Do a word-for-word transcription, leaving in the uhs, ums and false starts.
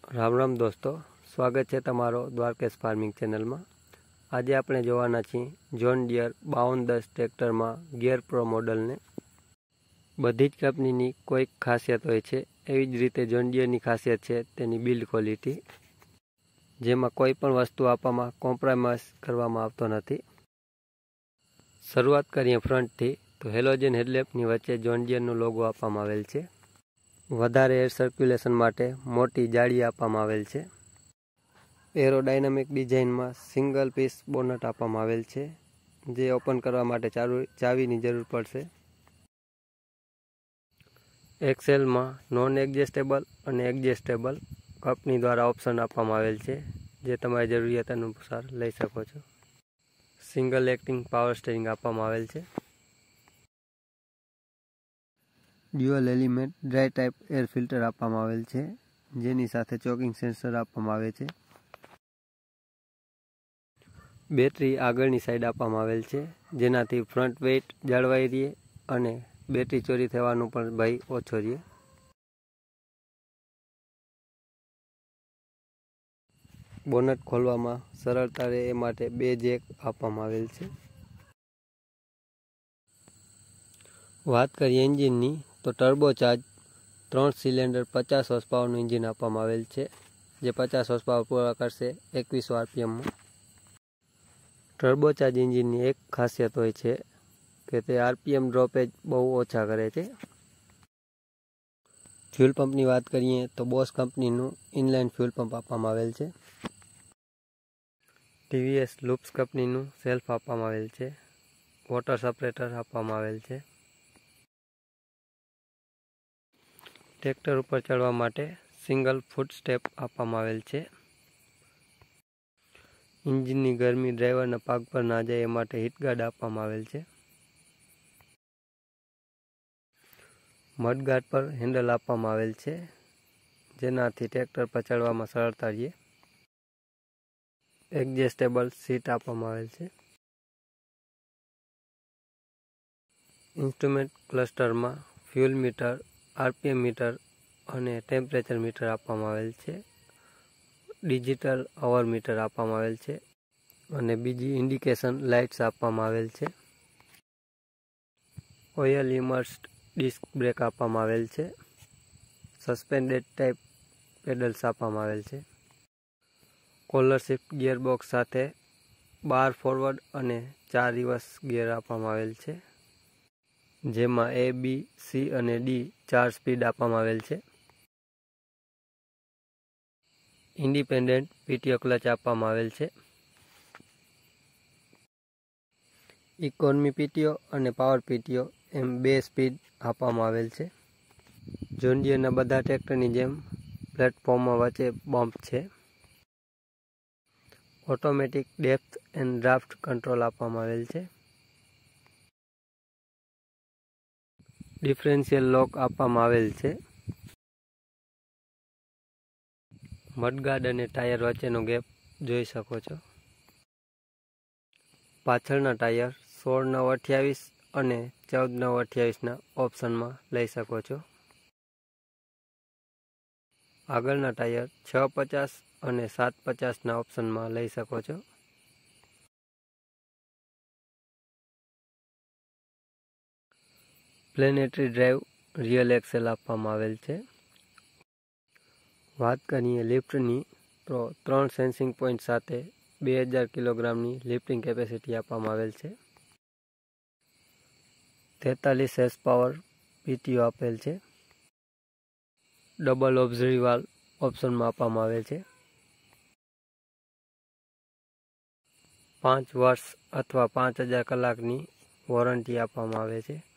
राम राम दोस्तों, स्वागत है तमारो द्वारकेश फार्मिंग चेनल में। आज आपणे जोवाना छीए जॉन डियर बावन दस ट्रेक्टर में गियर प्रो मॉडल ने। बधी ज कंपनी कोई खासियत होय छे, एवी ज रीते जॉन डियर नी खासियत छे तेनी बिल्ड क्वॉलिटी, जेमां कोई पण वस्तु आपवामां कॉम्प्रोमाइज करवामां आवतो नथी। शरूआत करीए फ्रंट थी तो हेलोजन हेडलेम्प नी वच्चे जॉन डियर नो लोगो आपवामां आवेल छे। વધારે એર સર્ક્યુલેશન માટે મોટી જાળી આપવામાં આવેલ છે। એરોડાયનામિક ડિઝાઇનમાં સિંગલ પીસ બોનટ આપવામાં આવેલ છે, જે ઓપન કરવા માટે ચાવી ચાવીની જરૂર પડશે। એક્સેલમાં નોન એડજસ્ટેબલ અને એડજસ્ટેબલ કંપની દ્વારા ઓપ્શન આપવામાં આવેલ છે, જે તમારી જરૂરિયાત અનુસાર લઈ શકો છો। સિંગલ એક્ટિંગ પાવર સ્ટીરિંગ આપવામાં આવેલ છે। Dual element dry type air filter આપવામાં આવેલ છે, જેની સાથે ચોકિંગ સેન્સર આપવામાં આવે છે। બેટરી આગળની સાઈડ આપવામાં આવેલ છે, જેનાથી ફ્રન્ટ વેઇટ જાળવાઈ રહે અને બેટરી ચોરી થવાનો પણ ભય ઓછો રહે। બોનટ ખોલવામાં સરળતા રહે એ માટે બે જેક આપવામાં આવેલ છે। વાત કરીએ એન્જિનની તો ટર્બો ચાર્જ ત્રણ સિલિન્ડર પચાસ હોર્સ પાવરનું એન્જિન આપવામાં આવેલ છે, જે પચાસ હોર્સ પાવર પૂરા કરશે એકવીસો આરપીએમમાં। ટર્બો ચાર્જ એન્જિનની એક ખાસિયત હોય છે કે તે આરપીએમ ડ્રોપેજ બહુ ઓછા કરે છે। ફ્યુલ પંપની વાત કરીએ તો બોસ કંપનીનું ઇનલાઇન ફ્યુલ પંપ આપવામાં આવેલ છે। ટીવીએસ લૂપ્સ કંપનીનું સેલ્ફ આપવામાં આવેલ છે। વોટર સેપરેટર આપવામાં આવેલ છે। ટ્રેક્ટર ઉપર ચડવા માટે સિંગલ ફૂટ સ્ટેપ આપવામાં આવેલ છે। એન્જિનની ગરમી ડ્રાઈવરના પાગ પર ના જાય એ માટે હીટ ગાર્ડ આપવામાં આવેલ છે। મડગાર્ડ પર હેન્ડલ આપવામાં આવેલ છે, જેનાથી ટ્રેક્ટર પર ચડવામાં સરળતા રહે। એડજસ્ટેબલ સીટ આપવામાં આવેલ છે। ઇન્સ્ટ્રુમેન્ટ ક્લસ્ટરમાં ફ્યુલ મીટર, આરપીએમ મીટર અને ટેમ્પરેચર મીટર આપવામાં આવેલ છે। ડિજિટલ અવર મીટર આપવામાં આવેલ છે અને બીજી ઇન્ડિકેશન લાઇટ્સ આપવામાં આવેલ છે। ઓઇલ ઇમર્સ્ડ ડિસ્ક બ્રેક આપવામાં આવેલ છે। સસ્પેન્ડેડ ટાઈપ પેડલ્સ આપવામાં આવેલ છે। કોલર શિફ્ટ ગિયરબોક્સ સાથે બાર ફોરવર્ડ અને ચાર રિવર્સ ગિયર આપવામાં આવેલ છે, જેમાં એ બી સી અને ડી ચાર સ્પીડ આપવામાં આવેલ છે। ઇન્ડિપેન્ડન્ટ પીટીઓ ક્લચ આપવામાં આવેલ છે। ઇકોનોમી પીટીઓ અને પાવર પીટીઓ એમ બે સ્પીડ આપવામાં આવેલ છે। જોન ડિયરના બધા ટ્રેક્ટરની જેમ પ્લેટફોર્મમાં વચ્ચે બમ્પ છે। Automatic depth and draft control આપવામાં આવેલ છે। ડિફરન્શિયલ લોક આપવામાં આવેલ છે। મડગાર્ડ અને ટાયર વચ્ચેનો ગેપ જોઈ શકો છો। પાછળના ટાયર સોળ નવ અઠ્યાવીસ અને ચૌદ નવ અઠ્યાવીસના ઓપ્શનમાં લઈ શકો છો। આગળના ટાયર છ પચાસ અને સાત પચાસના ઓપ્શનમાં લઈ શકો છો। પ્લેનેટરી ડ્રાઈવ રિયલ એક્સેલ આપવામાં આવેલ છે। વાત કરીએ લિફ્ટની તો ત્રણ સેન્સિંગ પોઈન્ટ સાથે બે હજાર કિલોગ્રામની લિફ્ટિંગ કેપેસિટી આપવામાં આવેલ છે। તેતાલીસ એસ પાવર પીટીઓ આપેલ છે। ડબલ ઓબ્ઝરી વાલ્વ ઓપ્શનમાં આપવામાં આવેલ છે। પાંચ વર્ષ અથવા પાંચ હજાર કલાકની વોરંટી આપવામાં આવે છે।